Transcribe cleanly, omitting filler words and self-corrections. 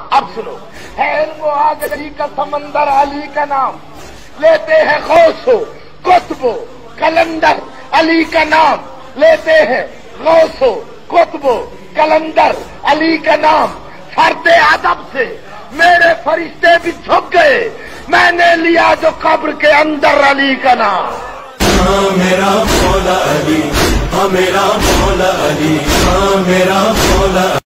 अब सुनो, है इनको आग अली का समंदर अली का नाम, लेते हैं गौसो कुतबो कलंदर अली का नाम, लेते हैं गौसो कुतबो कलंदर अली का नाम। फरते अदब से मेरे फरिश्ते भी झुक गए, मैंने लिया जो कब्र के अंदर अली का नाम। हाँ मेरा मौला अली, हाँ मेरा मौला अली, हाँ मेरा मौला।